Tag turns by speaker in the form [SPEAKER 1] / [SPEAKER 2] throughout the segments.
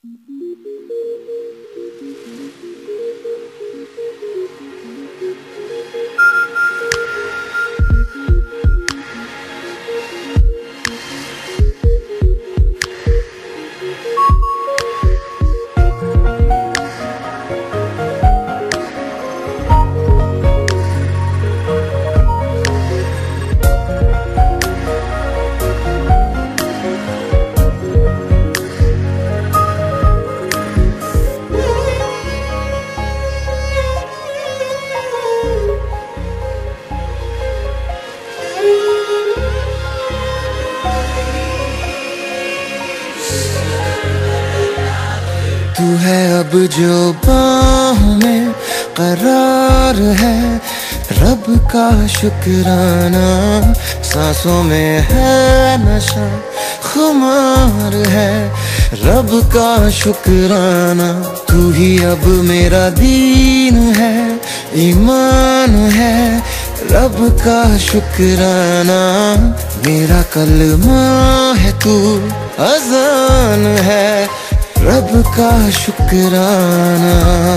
[SPEAKER 1] तू है अब जो बाहों में करार है, रब का शुक्राना। सांसों में है नशा, खुमार है, रब का शुक्राना। तू ही अब मेरा दीन है, ईमान है, रब का शुक्राना। मेरा कलमा है तू, अज़ान है, रब का शुक्राना।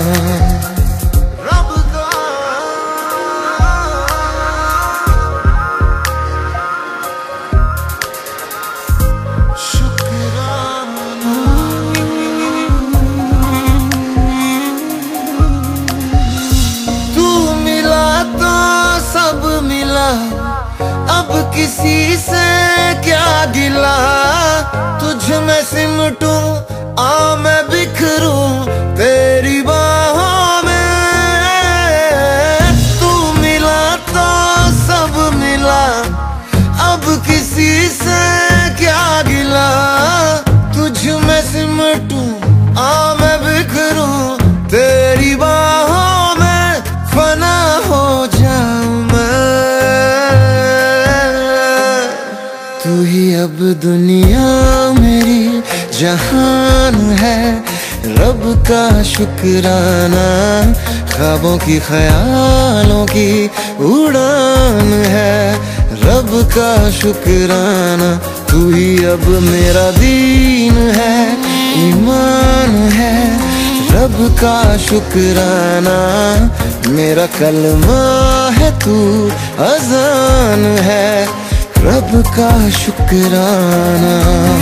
[SPEAKER 1] रब का शुक्राना। तू मिला तो सब मिला, अब किसी से क्या गिला। तुझ में सिमटूं आ मैं बिखरूं तेरी बाहों में। तू मिला तो सब मिला, अब किसी से क्या गिला। तुझ में सिमटूं आ मैं बिखरूं तेरी बाहों में। फना हो जाऊं मैं, तू ही अब दुनिया मेरी जहान है, रब का शुक्राना। ख्वाबों की ख्यालों की उड़ान है, रब का शुक्राना। तू ही अब मेरा दीन है, ईमान है, रब का शुक्राना। मेरा कलमा है तू, अज़ान है, रब का शुक्राना।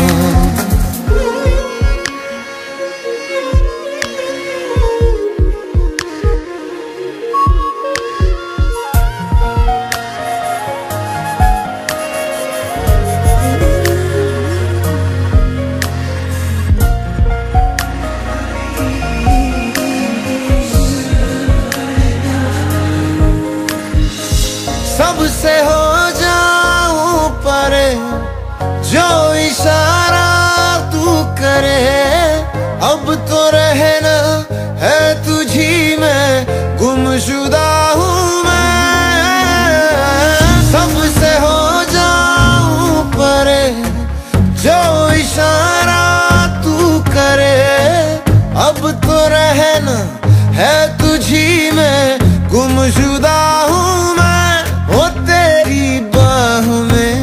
[SPEAKER 1] सबसे हो जाऊं परे, जो इशारा तू करे। अब तो रहना है तुझी में, गुमशुदा हूँ मैं। सबसे हो जाऊं परे, जो इशारा तू करे। अब तो रहना है तुझी में, गुमशुदा हूँ मैं। वो तेरी बाह में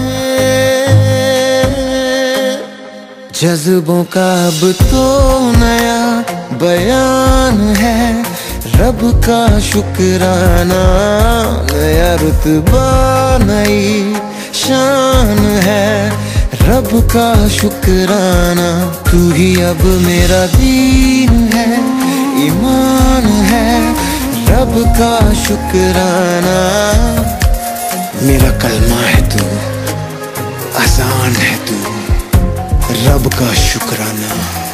[SPEAKER 1] जज्बों का अब तो नया बयान है, रब का शुक्राना। नया रुतबा नई शान है, रब का शुक्राना। तू ही अब मेरा दीन है, ईमान है, रब का शुक्राना। मेरा कलमा है तू, अज़ान है तू, रब का शुक्राना।